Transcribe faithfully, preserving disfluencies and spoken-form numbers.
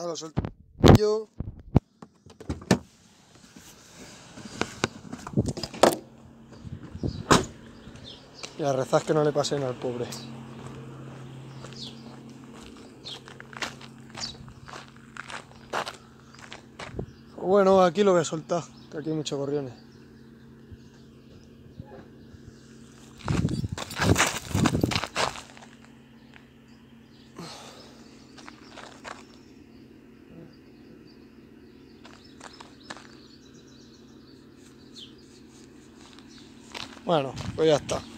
lo suelto yo. Y a rezar que no le pasen al pobre. Bueno, aquí lo voy a soltar, que aquí hay muchos gorriones. Bueno, pues ya está.